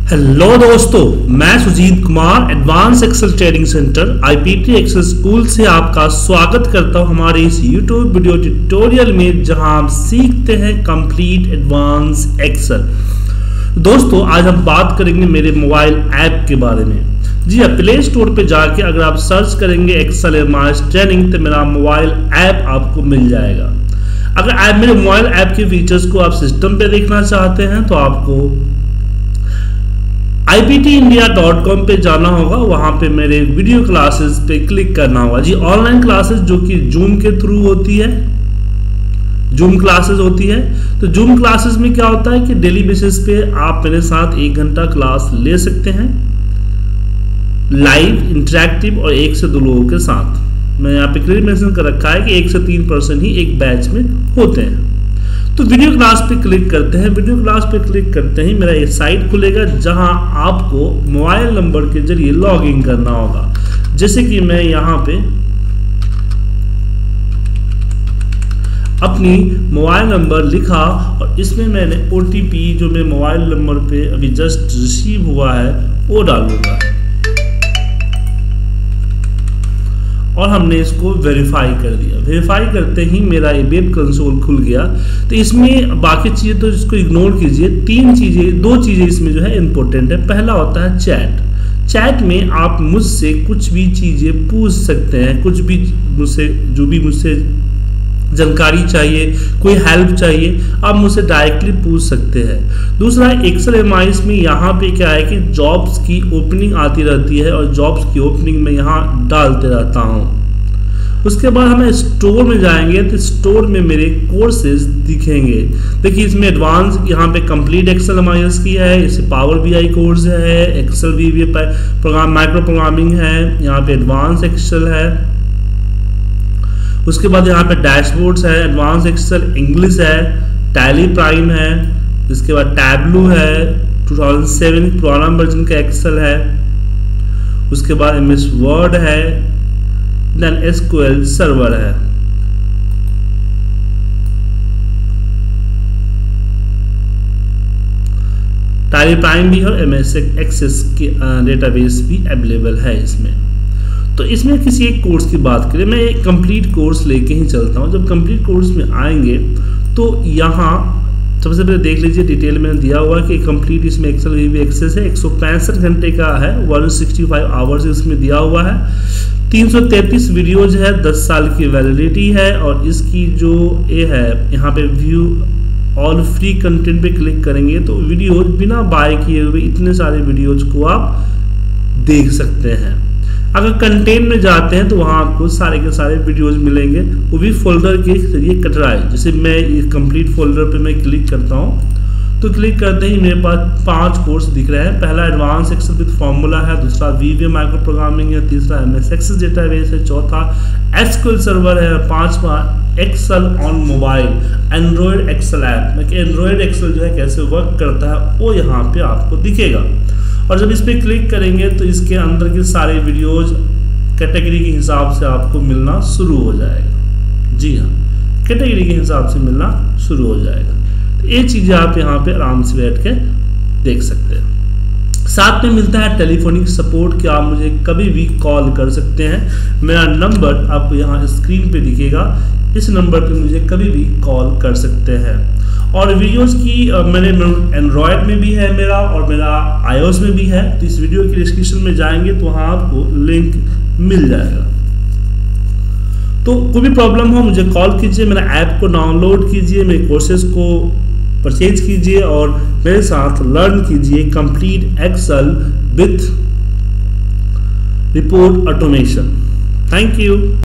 Hello दोस्तों, मैं Sujeet Kumar advance excel training center IPT excel school से आपका स्वागत करता हूं हमारे इस यूट्यूब वीडियो ट्यूटोरियल में, जहां आप सीखते हैं कंप्लीट एडवांस एक्सेल। दोस्तों, आज हम बात करेंगे मेरे मोबाइल ऐप के बारे में। जी हाँ, प्ले स्टोर पे जाके अगर आप सर्च करेंगे एक्सेल एडवांस ट्रेनिंग तो मेरा मोबाइल ऐप आपको मिल जाएगा। अगर आप मेरे मोबाइल ऐप के फीचर्स को आप सिस्टम पे देखना चाहते हैं तो आपको iptindia.com पे जाना होगा। वहां पे मेरे वीडियो क्लासेस पे क्लिक करना होगा। जी, ऑनलाइन क्लासेस जो कि जूम के थ्रू होती है, जूम क्लासेस होती है। तो जूम क्लासेस में क्या होता है कि डेली बेसिस पे आप मेरे साथ 1 घंटा क्लास ले सकते हैं, लाइव इंटरेक्टिव और 1 से 2 लोगों के साथ। मैं यहाँ पे क्लियर मेंशन कर रखा है कि 1 से 3 पर्सन ही एक बैच में होते हैं। तो वीडियो क्लास पे क्लिक करते हैं। वीडियो क्लास पे क्लिक करते ही मेरा ये साइट खुलेगा, जहां आपको मोबाइल नंबर के जरिए लॉग इन करना होगा। जैसे कि मैं यहाँ पे अपनी मोबाइल नंबर लिखा और इसमें मैंने OTP जो मेरे मोबाइल नंबर पे अभी जस्ट रिसीव हुआ है वो डालूंगा और हमने इसको वेरीफाई कर दिया। वेरीफाई करते ही मेरा ये वेब कंसोल खुल गया। तो इसमें बाकी चीज़ें तो इसको इग्नोर कीजिए। 2 चीज़ें इसमें जो है इम्पोर्टेंट है। पहला होता है चैट। चैट में आप मुझसे कुछ भी चीज़ें पूछ सकते हैं, कुछ भी मुझसे जानकारी चाहिए, कोई हेल्प चाहिए, आप मुझसे डायरेक्टली पूछ सकते हैं। दूसरा, एक्सेल एमआईएस में यहाँ पे क्या है कि जॉब्स की ओपनिंग आती रहती है और जॉब्स की ओपनिंग में यहाँ डालते रहता हूँ। उसके बाद हमें स्टोर में जाएंगे तो स्टोर में मेरे कोर्सेज दिखेंगे। देखिए, इसमें एडवांस यहाँ पे कंप्लीट एक्सेल एमआईएस की है, इससे पावर बीआई कोर्स है, excel VBA program micro programming है, यहाँ पे एडवांस एक्सेल है। उसके बाद यहाँ पे डैशबोर्ड्स है, एडवांस एक्सेल इंग्लिश है, टैली प्राइम है, इसके बाद टैबलू है, 2007 पुराना वर्जन का एक्सेल है। उसके बाद MS वर्ड है, देन SQL सर्वर है। टैली प्राइम भी है और MS एक्सेस की डेटाबेस भी अवेलेबल है इसमें। तो इसमें किसी एक कोर्स की बात करें, मैं एक कंप्लीट कोर्स लेके ही चलता हूँ। जब कंप्लीट कोर्स में आएंगे तो यहाँ सबसे पहले देख लीजिए, डिटेल में दिया हुआ कि कंप्लीट इसमें एक्सेल वीवी एक्सेस है, 165 घंटे का है, 165 आवर्स इसमें दिया हुआ है, 333 वीडियोज है, 10 साल की वैलिडिटी है। और इसकी जो ये है यहाँ पे व्यू ऑल फ्री कंटेंट पे क्लिक करेंगे तो वीडियोज बिना बाय किए हुए इतने सारे वीडियोज को आप देख सकते हैं। अगर कंटेंट में जाते हैं तो वहाँ आपको सारे के सारे वीडियोस मिलेंगे, वो भी फोल्डर के जरिए कटराए। जैसे मैं ये कंप्लीट फोल्डर पे मैं क्लिक करता हूँ तो क्लिक करते ही मेरे पास 5 कोर्स दिख रहे हैं। पहला एडवांस एक्सेल विद फॉर्मूला है, दूसरा वीवीए माइक्रो प्रोग्रामिंग है, तीसरा MS एक्सेस डेटाबेस है, चौथा SQL सर्वर है, 5वां excel on mobile android excel app. मतलब एंड्रॉयड एक्सेल जो है कैसे वर्क करता है वो यहाँ पे आपको दिखेगा। और जब इस पर क्लिक करेंगे तो इसके अंदर के सारे वीडियोज कैटेगरी के हिसाब से आपको मिलना शुरू हो जाएगा। जी हाँ, कैटेगरी के हिसाब से मिलना शुरू हो जाएगा। तो ये चीज़ें आप यहाँ पे आराम से बैठ के देख सकते हैं। साथ में मिलता है टेलीफोनिक सपोर्ट कि आप मुझे कभी भी कॉल कर सकते हैं। मेरा नंबर आपको यहाँ स्क्रीन पे दिखेगा, इस नंबर पे मुझे कभी भी कॉल कर सकते हैं। और वीडियोस की मैंने एंड्रॉयड में भी है मेरा और मेरा iOS में भी है। तो इस वीडियो की डिस्क्रिप्शन में जाएंगे तो वहाँ आपको लिंक मिल जाएगा। तो कोई भी प्रॉब्लम हो मुझे कॉल कीजिए, मेरा ऐप को डाउनलोड कीजिए, मेरे कोर्सेज को परचेज कीजिए और मेरे साथ लर्न कीजिए complete excel with report automation. Thank you.